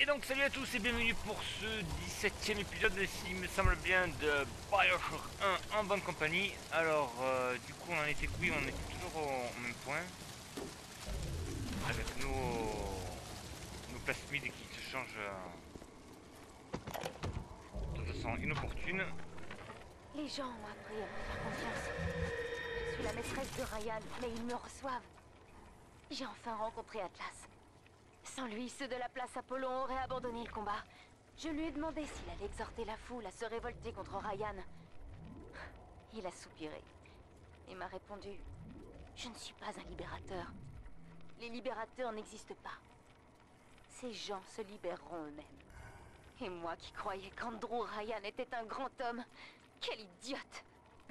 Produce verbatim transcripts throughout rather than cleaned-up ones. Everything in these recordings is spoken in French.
Et donc salut à tous et bienvenue pour ce dix-septième épisode, s'il me semble bien, de Bioshock un en bonne compagnie. Alors euh, du coup on en était oui, on était toujours au, au même point. Avec nos, nos plasmides qui se changent euh, de façon inopportune. Les gens ont appris à me faire confiance. Je suis la maîtresse de Ryan, mais ils me reçoivent. J'ai enfin rencontré Atlas. Sans lui, ceux de la place Apollon auraient abandonné le combat. Je lui ai demandé s'il allait exhorter la foule à se révolter contre Ryan. Il a soupiré et m'a répondu « Je ne suis pas un libérateur. Les libérateurs n'existent pas. Ces gens se libéreront eux-mêmes. » Et moi qui croyais qu'Andrew Ryan était un grand homme, quel idiote!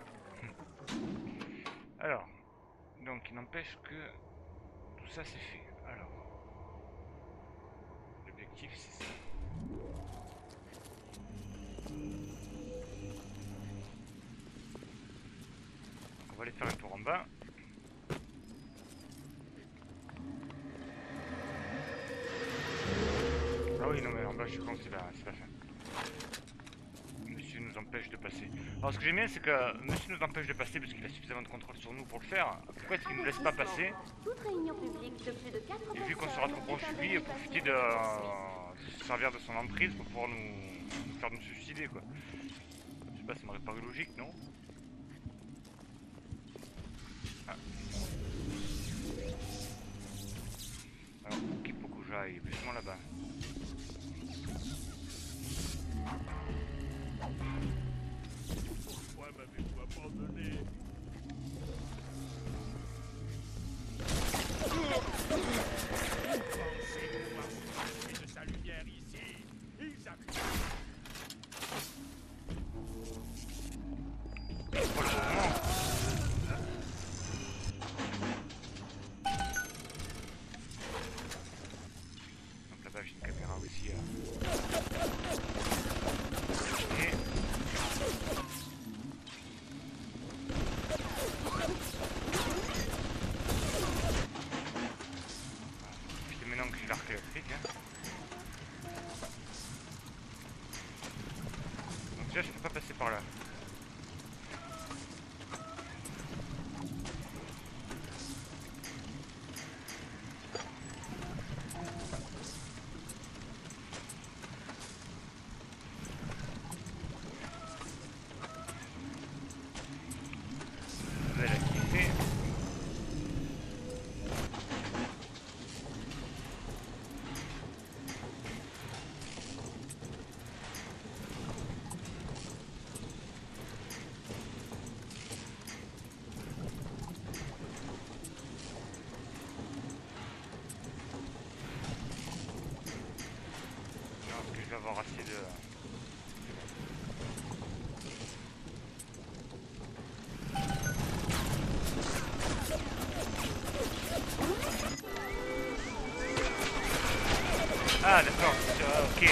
Alors, donc il n'empêche que tout ça c'est fait. Alors, l'objectif c'est ça. On va aller faire un tour en bas. Ah oui, non mais en bas je suis con, c'est la, c'est la fin. Monsieur nous empêche de passer. Alors ce que j'aime bien c'est que monsieur nous empêche de passer parce qu'il a suffisamment de contrôle sur nous pour le faire. Pourquoi est-ce qu'il ne nous laisse pas passer? Et vu qu'on sera trop proche de lui, profiter de, euh, de se servir de son emprise pour pouvoir nous, nous faire nous suicider quoi. Je sais pas, ça m'aurait paru logique, non? Ah. Alors, il faut que j'aille plus là-bas. Pourquoi m'avez-vous abandonné? Pensez pouvoir profiter de sa lumière ici? Ils arrivent. Donc là-bas j'ai une caméra aussi. Euh... Et... Profitez maintenant que j'ai l'arc électrique. Hein. Donc déjà je peux pas passer par là. Avoir assez de... Ah d'accord, ok.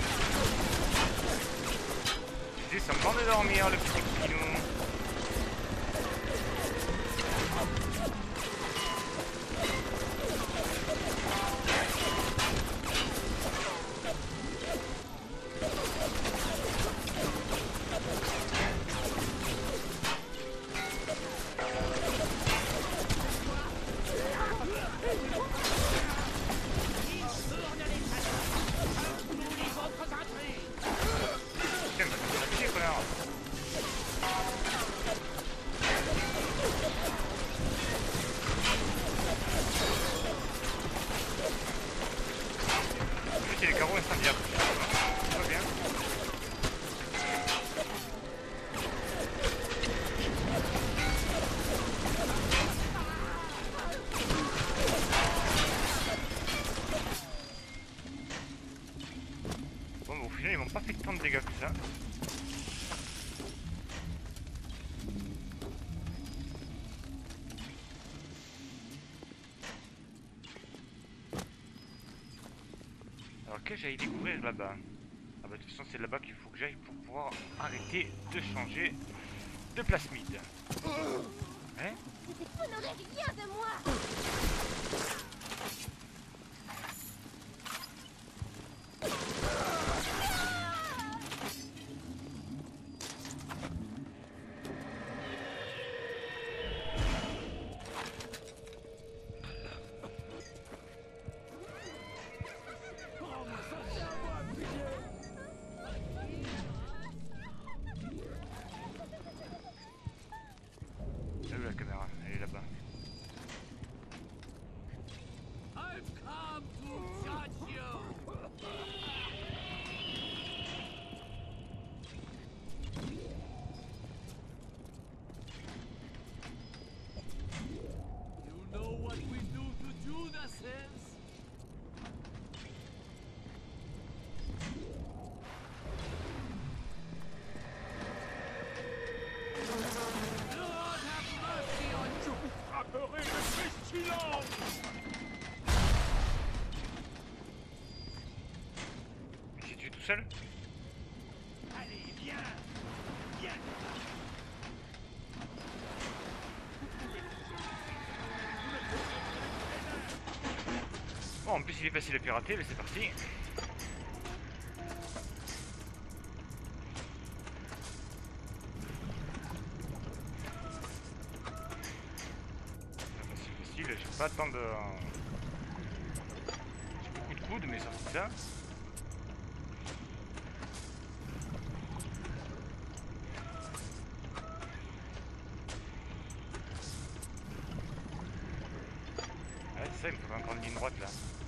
Je dis semblant de dormir le petit pinou. Les carreaux incendiaires. Ça va bien. Bon, bah, au final, ils m'ont pas fait tant de dégâts que ça. Alors que j'aille découvrir là-bas. Ah bah de toute façon c'est là-bas qu'il faut que j'aille pour pouvoir arrêter de changer de plasmide. Hein? Vous n'aurez rien de moi! tout seul? Allez, viens. Viens. Bon, en plus il est facile à pirater, mais c'est parti. Facile, facile, j'ai pas tant de... J'ai beaucoup de coudes, mais sorti de ça. Ouais, c'est ça, il me faut encore une ligne droite là.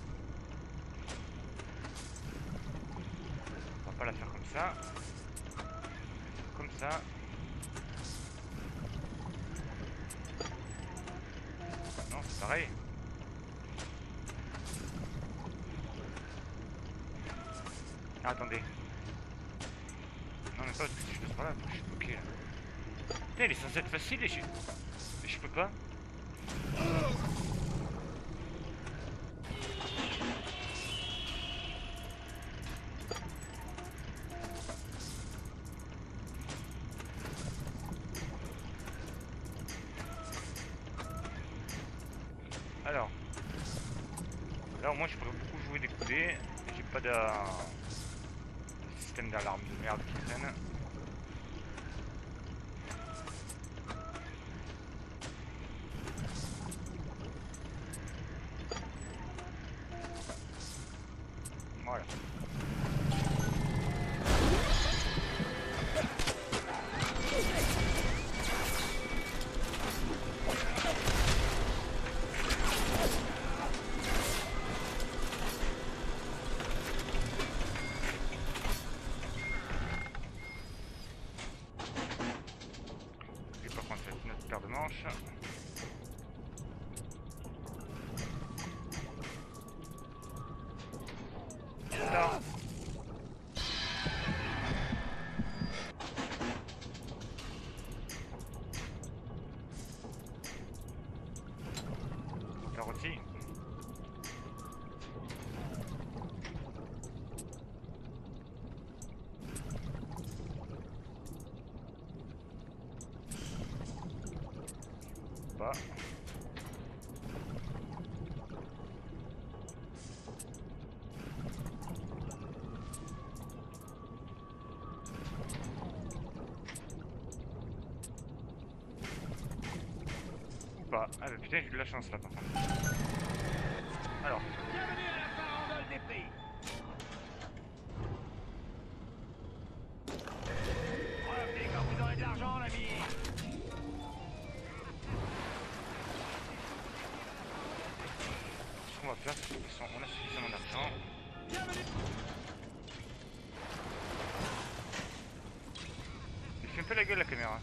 On va pas la faire comme ça. Comme ça. Non, c'est pareil. Ah, attendez. Non, mais pas parce que si je passe par là, faut que je suis bloqué là. Putain, il est censé être facile et je... Et je peux pas. Alors. Là au moins je pourrais beaucoup jouer des coudées. J'ai pas de... de système d'alarme de merde qui traîne. Voilà. Et par contre cette notre paire de manches. Là. Là aussi. Pas. Pas. Ah bah putain j'ai eu de la chance là par contre. Alors. Bienvenue à la farandole des prix. Revenez quand vous aurez de l'argent, l'ami. Ce qu'on va faire, c'est qu'on a suffisamment d'argent. Il fait un peu la gueule la caméra.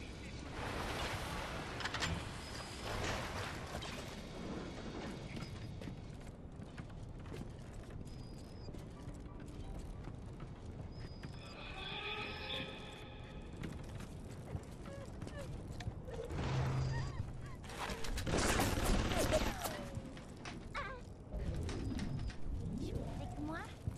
Avec moi?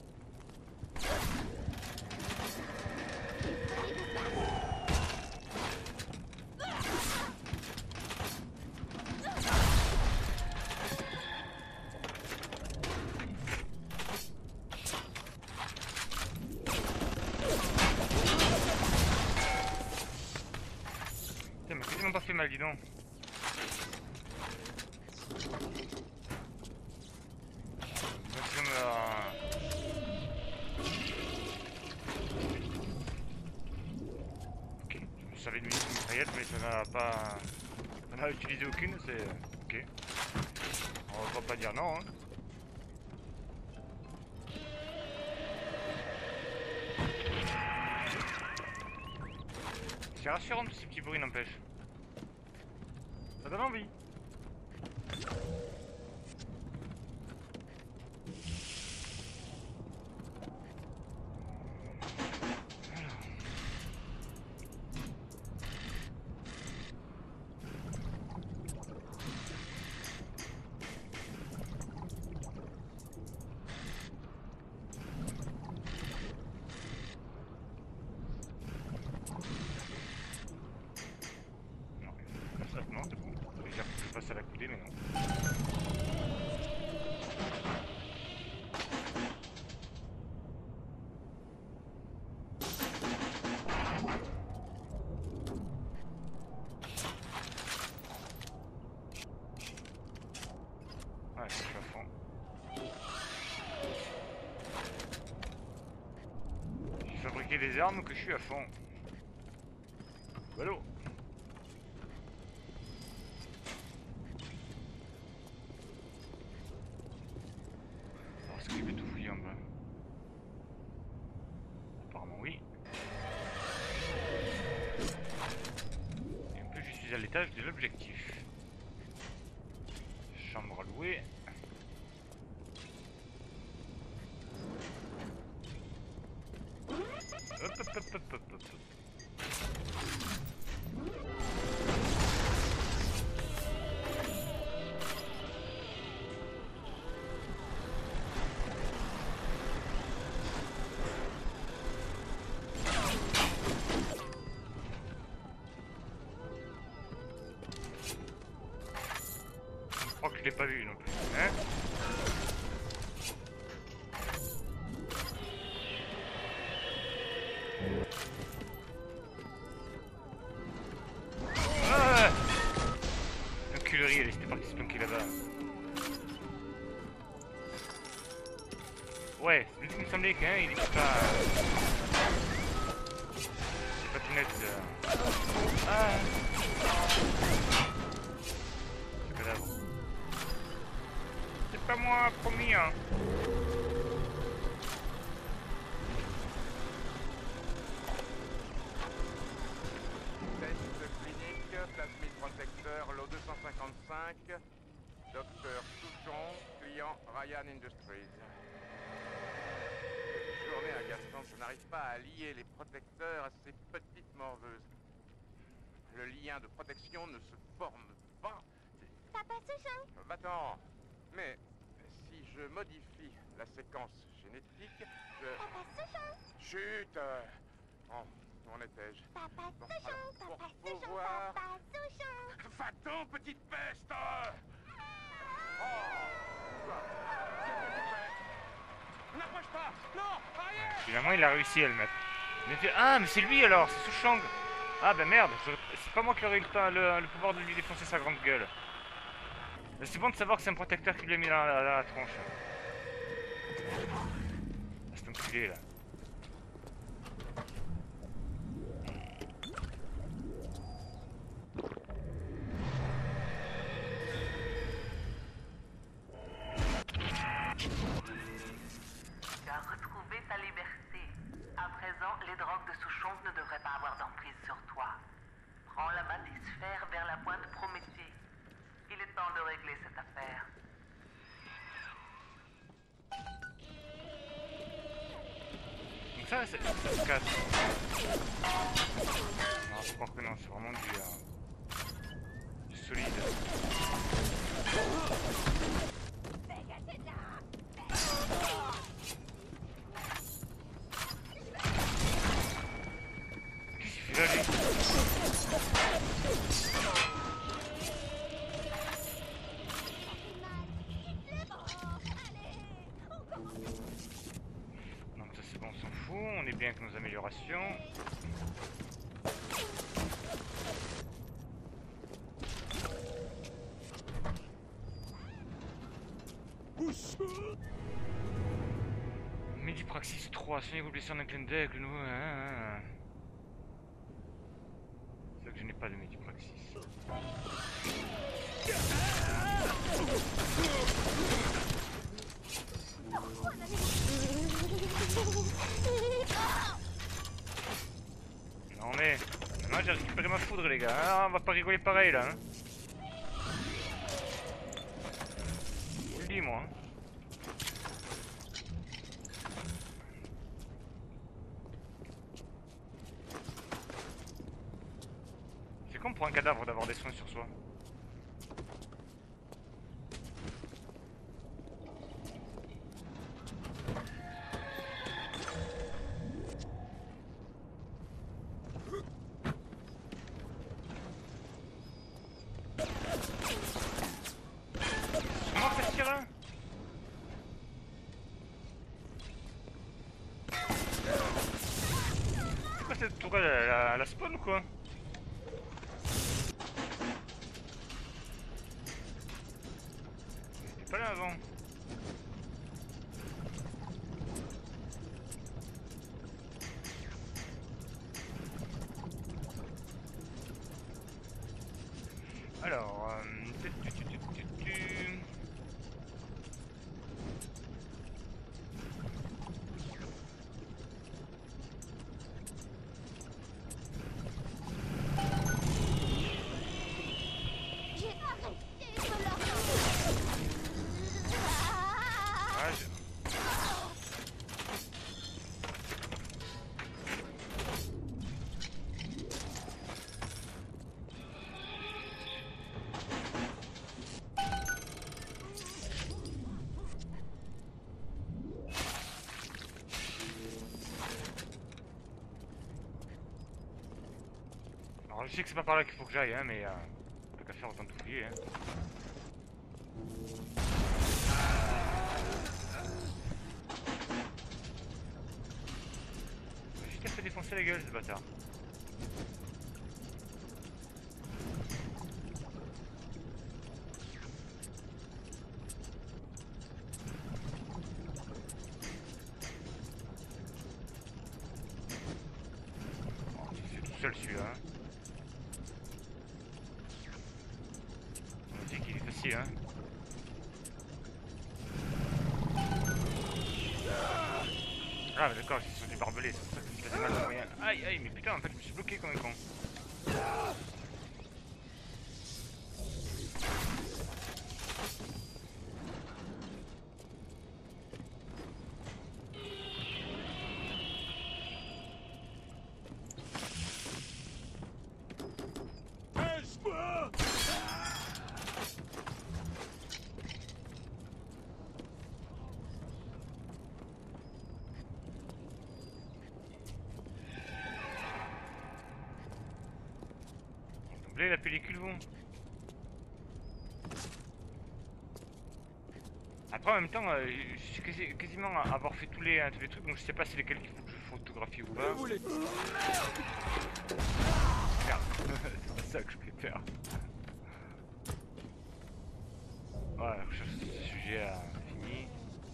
Putain, mais quasiment pas fait mal, dis donc. Maximum, euh... Ok, je savais de munitions mitraillettes, mais ça n'a pas... Ça n'a utilisé aucune, c'est... Ok. On va pas dire non, hein. C'est rassurant tous ces petits bruits, n'empêche. Ça donne envie. à la coudée, mais non. Ouais, je suis à fond. J'ai fabriqué des armes que je suis à fond. Allô. Alors est-ce que je vais tout fouiller en bas? Apparemment oui. Et en plus je suis à l'étage de l'objectif. Chambre à louer. Hop hop hop hop hop hop. Je crois que je l'ai pas vu non plus. Hein? Ah, l'enculerie, elle était partie se planquer là-bas. Ouais, il me semblait qu'un il était pas... C'est pas tout net. Euh... Ah. Ce cadavre. C'est pas moi, promis hein. Test clinique, plasmide protecteur, lot deux cent cinquante-cinq. Docteur Souchon, client Ryan Industries. Cette journée agaçante, je n'arrive pas à lier les protecteurs à ces petites morveuses. Le lien de protection ne se forme pas. Papa Souchon. Va-t'en. Mais si je modifie la séquence génétique, je... Papa Souchon. Chut euh... Oh, où en étais-je? Papa Bon, Souchon. alors, pour Papa Souchon. pouvoir- Papa Souchon. Va-t'en, petite peste! Oh! Quoi? Qu'est-ce que tu fais? N'approche pas! Non! Arrière! Finalement il a réussi à le mettre. Il a fait, ah mais c'est lui alors, c'est Souchong. Ah bah merde, c'est pas moi qui aurais eu le, temps- le, le pouvoir de lui défoncer sa grande gueule. C'est bon de savoir que c'est un protecteur qui lui a mis dans la, dans la tronche. Ah, cet enculé là. Tu as retrouvé ta liberté. À présent, les drogues de Souchon ne devraient pas avoir d'emprise sur toi. Prends la bathysphère vers la pointe Prométhée. Il est temps de régler cette affaire. Donc ça, ça, ça se casse. Non, je crois que non, c'est vraiment du, euh, du solide. Qu'est-ce qu'il fait là, lui? Donc ça c'est bon, on s'en fout, on est bien avec nos améliorations. Medipraxis trois, soignez vos blessures d'un clin d'œil avec le nouveau... Ah, ah. C'est vrai que je n'ai pas de Medipraxis. Non mais... Maintenant j'ai récupéré ma foudre les gars, hein, on va pas rigoler pareil là. Hein. Je vous le dis moi. Hein. C'est con pour un cadavre d'avoir des soins sur soi. cette tourelle, elle a la spawn ou quoi? C'était pas là avant. Alors, euh, tu, tu, tu, tu, tu, tu. J'ai arrêté de leur... Ah, je- Alors je sais que c'est pas par là qu'il faut que j'aille, hein, mais euh, pas qu'à faire autant tout fouiller. Hein. J'ai juste à fait défoncer la gueule ce bâtard. Oh, c'est tout seul celui-là. Hein. On dit qu'il est facile, hein. Ah mais d'accord, ils sont des barbelés, c'est pour ça que je me faisais mal de moyen. Aïe aïe, mais putain, en fait je me suis bloqué comme un con. D'emblée la pellicule bon. Après en même temps, euh, je suis quasi, quasiment à avoir fait tous les, tous les trucs, donc je sais pas si lesquels qu'il faut que je photographie ou pas. Merde, c'est pas ça que je voulais faire. Voilà, la recherche de ce sujet a fini.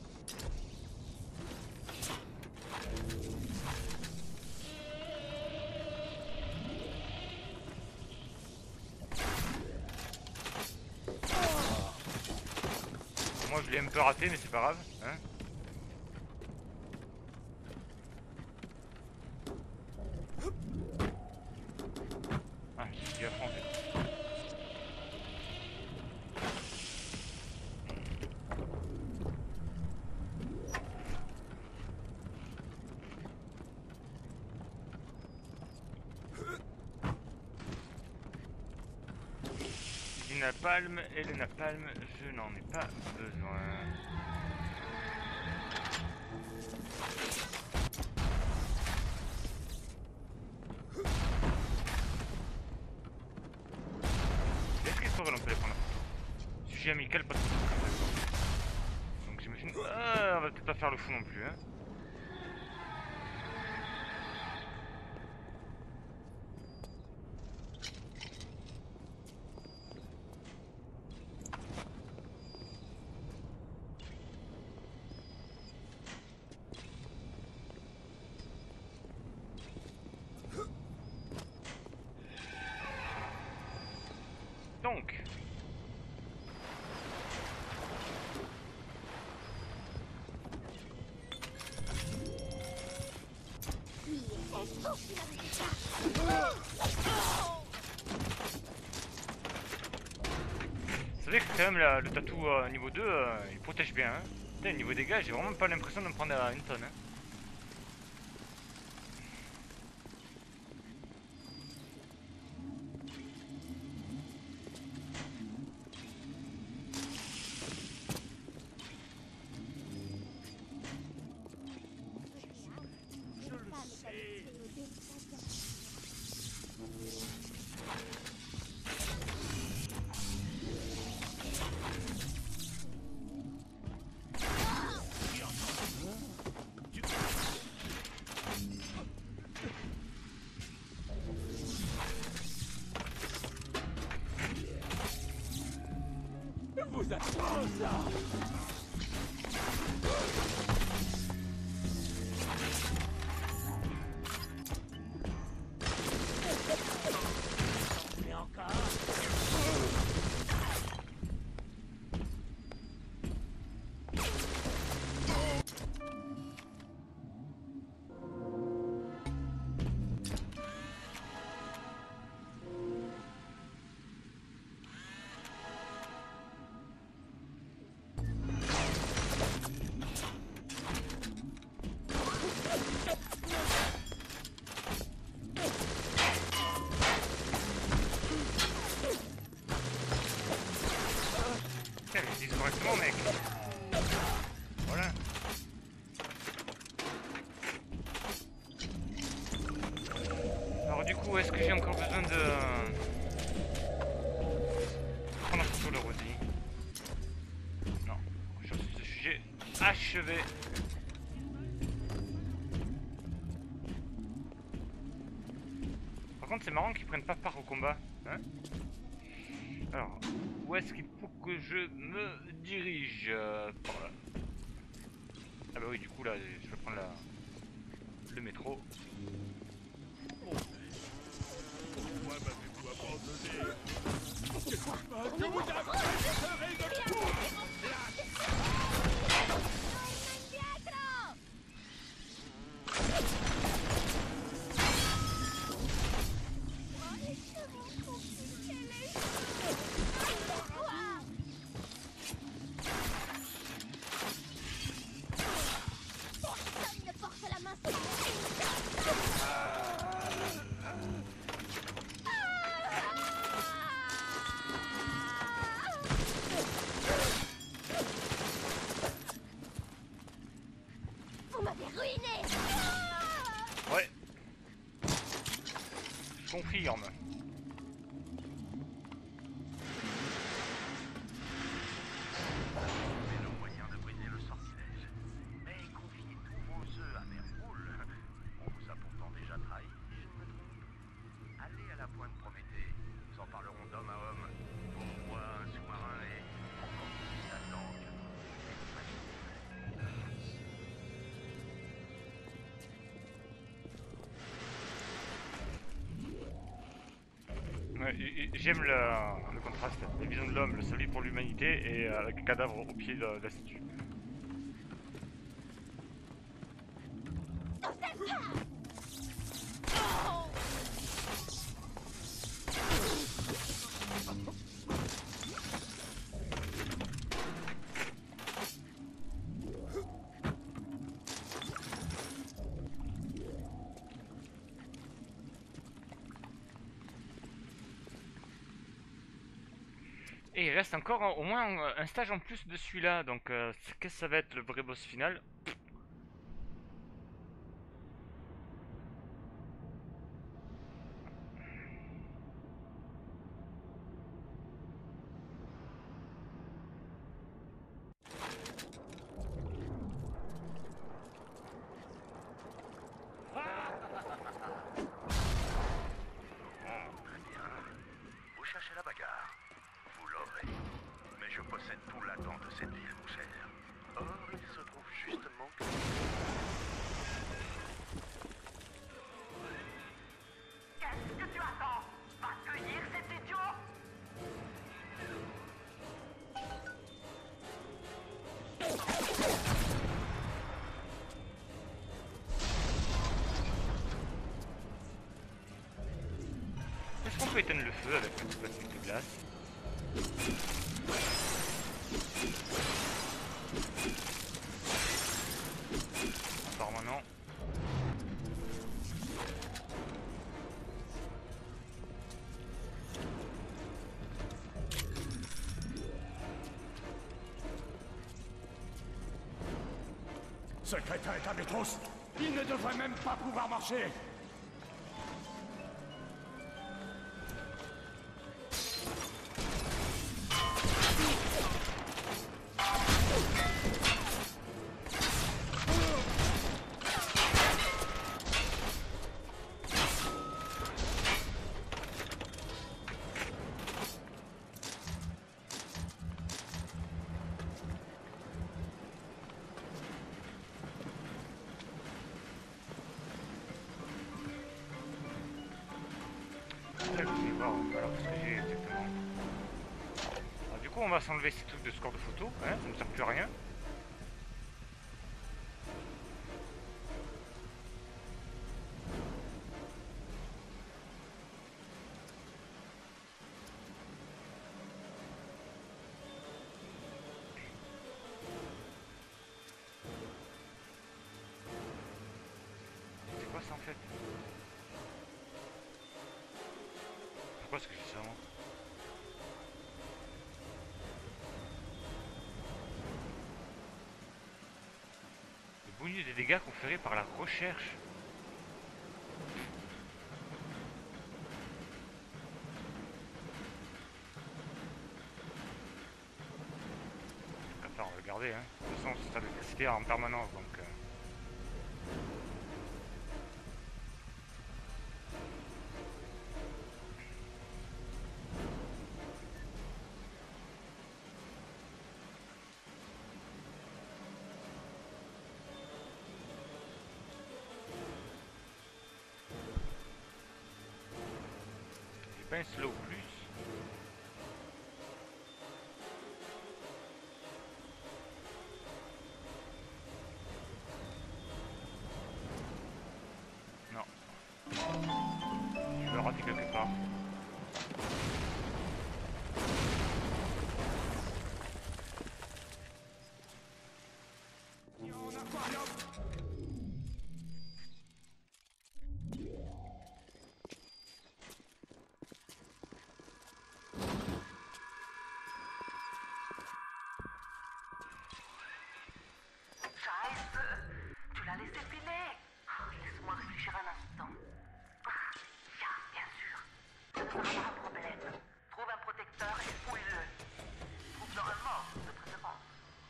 Moi je l'ai un peu raté mais c'est pas grave, hein. Ah, j'ai dit à fond en fait. Du napalm et le napalm, je n'en ai pas besoin. Est-ce que les sauvages on peut les prendre en photo? Sujet amical, pas de photo. Donc j'imagine. Ah, on va peut-être pas faire le fou non plus, hein. Donc. Vous savez que quand même la, le tatou euh, niveau deux, euh, il protège bien. Hein. Putain, niveau dégâts, j'ai vraiment pas l'impression de me prendre à une tonne. Hein. Correctement, mec. Voilà. Alors du coup, est-ce que j'ai encore besoin de prendre un sur le Rodi? Non, je suis ce sujet achevé. Par contre, c'est marrant qu'ils prennent pas part au combat, hein? Alors, où est-ce qu'il faut que je me dirige? euh, Par là. Ah bah oui, du coup là, je vais prendre la... le métro. Ouais. Je confirme. C'est le moyen de briser le sortilège. Mais confiez tous vos œufs à Merpoule. On vous a pourtant déjà trahi, si je ne me trompe. Allez à la pointe Prométhée. Nous en parlerons d'homme à homme. Pour moi, un sous-marin et encore plus Satan que Ouais, j'aime le, le contraste, la vision de l'homme, le salut pour l'humanité et euh, avec le cadavre au pied de, de la statue. Et il reste encore euh, au moins un, un stage en plus de celui-là, donc euh, qu'est-ce que ça va être le vrai boss final? vous cherchez la bagarre. Vous l'aurez. Mais je possède tout l'attend de cette ville, mon cher. Or, il se trouve justement que... Qu'est-ce que tu attends? Va cueillir cet idiot? Est-ce qu'on peut éteindre le feu avec le plastique de glace? Apparemment non. Ce crétin est un métros. Il ne devrait même pas pouvoir marcher. voir voilà, ce que j'ai exactement. Alors, du coup, on va s'enlever ces trucs de score de photo, hein, ça ne sert plus à rien. C'est quoi ça en fait? Pourquoi est-ce que j'ai ça moi? Le bonus des dégâts conférés par la recherche. Enfin, on va le garder, hein. De toute façon, ça doit exister en permanence donc. Euh... Pas un slow plus. Non. Je vais le rater quelque part. Tu l'as laissé filer. Oh, laisse-moi réfléchir un instant. Ah, tiens, bien sûr. Ça ne sera pas un problème. Trouve un protecteur et fouille-le. Trouve-le un mort, de préférence.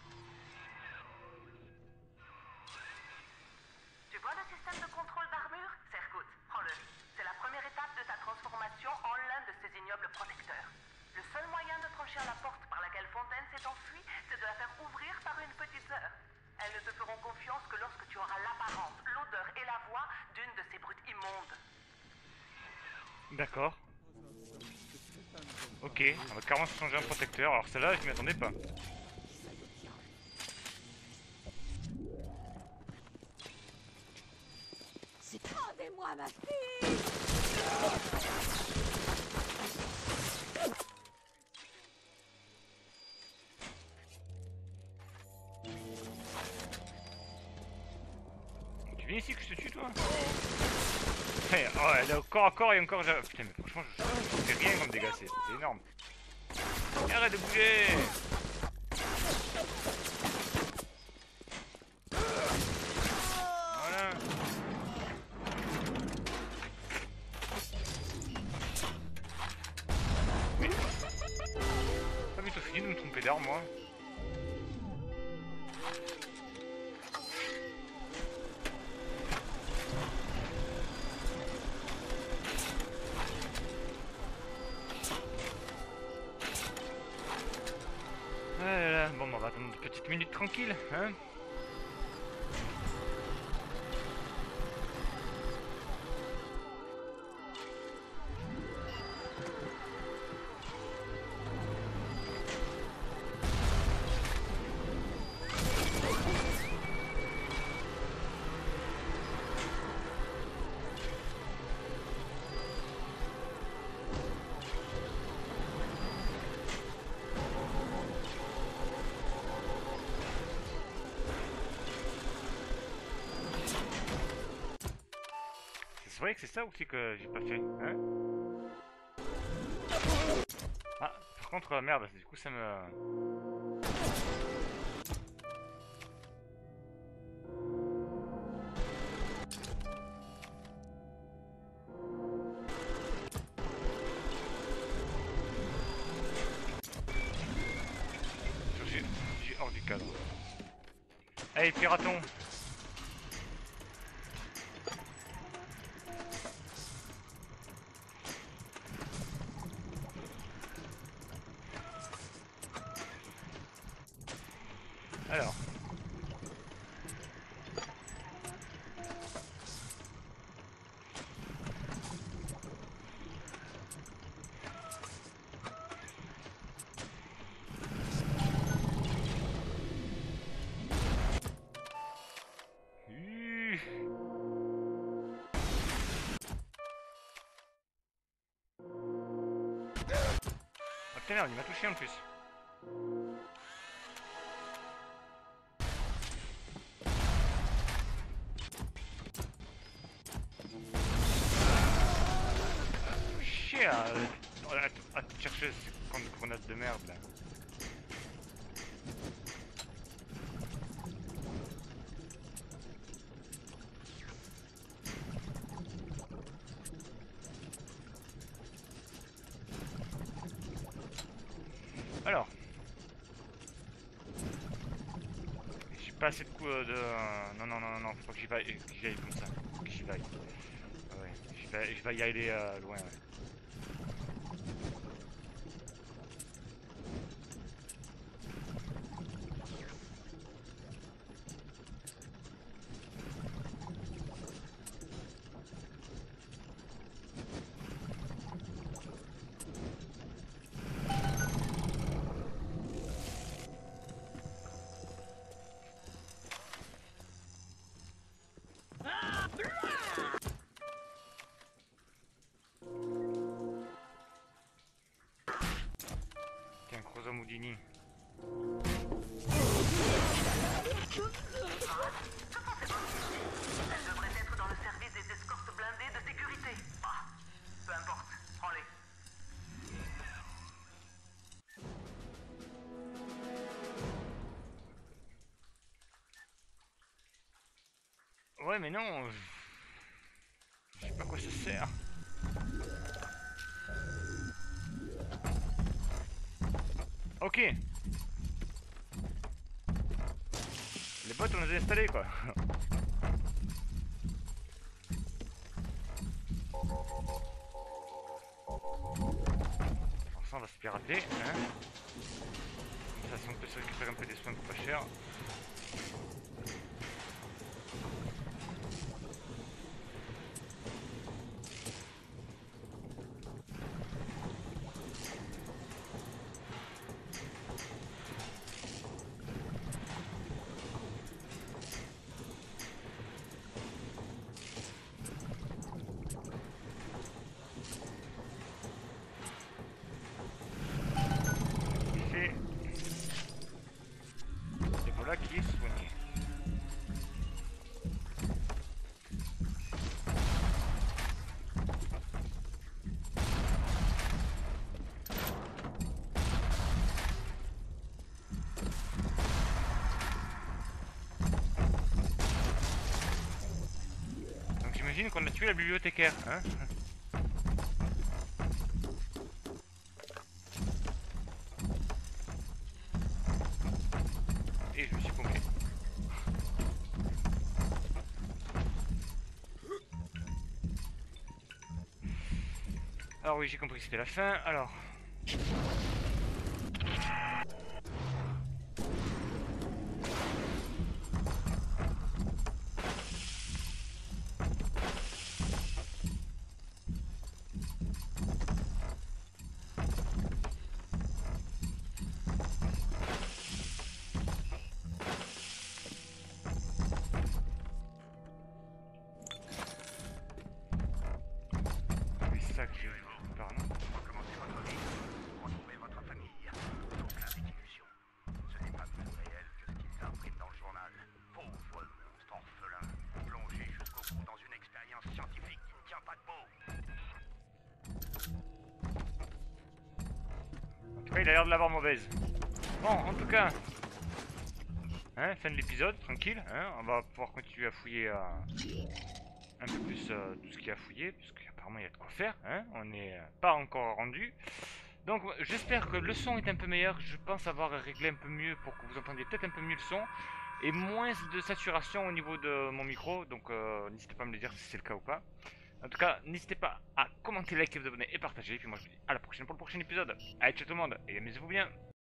Tu vois le système de contrôle d'armure? Serkout, prends-le. C'est la première étape de ta transformation en l'un de ces ignobles protecteurs. Le seul moyen de franchir la porte par laquelle Fontaine s'est enfuie, c'est de la faire ouvrir par une petite sœur. Elles ne te feront confiance que lorsque tu auras l'apparence, l'odeur et la voix d'une de ces brutes immondes. D'accord. Ok, on va carrément se changer un protecteur. Alors celle-là, je m'y attendais pas. Rendez-moi ma fille! Tu viens ici que je te tue toi? Hey, oh, elle est au corps à corps et encore... Putain mais franchement je, je fais rien comme dégâts, c'est énorme. Arrête de bouger! Voilà. Mais... Pas bientôt fini de me tromper d'arme moi. Bon, bah, on va attendre une petite minute tranquille, hein. C'est vrai que c'est ça aussi que j'ai pas fait, hein. Ah, par contre, euh, merde, du coup ça me... J'ai j'ai hors du cadre. Allez, piraton! Alors. putain merde, il m'a touché en plus. Chier à, à, à chercher ces camps de grenades de merde là. Alors, j'ai pas assez de coups de... Non, non, non, non, non, faut pas que j'y vaille, que j'y aille comme ça. Faut que j'y vaille. Ah ouais, je vais, je vais y aller euh, loin, ouais. Tiens, Crozo Moudini. Elle devrait être dans le service des escortes blindées de sécurité. Ah, peu importe, prends-les. Ouais, mais non, je je sais pas à quoi ça sert. Ok. Les bots on les a installés quoi. Alors ça on va se pirater, hein. Comme ça si on peut se récupérer un peu des soins pour pas cher. Qui est soigné. Donc j'imagine qu'on a tué la bibliothécaire, hein. Et je me suis pompé. Alors oui, j'ai compris que c'était la fin. Alors. Oui, c'est ça que je pardon. Recommencez votre vie, retrouvez votre famille. Tout plein d'illusions. Ce n'est pas plus réel que ce qu'ils impriment dans le journal. Pauvre monstre orphelin, plongé jusqu'au bout dans une expérience scientifique qui ne tient pas debout. En tout cas, il a l'air de l'avoir mauvaise. Bon, en tout cas, hein, fin de l'épisode, tranquille. Hein, on va pouvoir continuer à fouiller euh, un peu plus euh, tout ce qu'il y a à fouiller, parce qu'apparemment il y a de quoi faire. Hein, on n'est euh, pas encore rendu. Donc j'espère que le son est un peu meilleur. Je pense avoir réglé un peu mieux pour que vous entendiez peut-être un peu mieux le son. Et moins de saturation au niveau de mon micro. Donc euh, n'hésitez pas à me le dire si c'est le cas ou pas. En tout cas, n'hésitez pas à commenter, liker, vous abonner et partager. Et puis moi je vous dis à la prochaine pour le prochain épisode. Allez, ciao tout le monde et amusez-vous bien.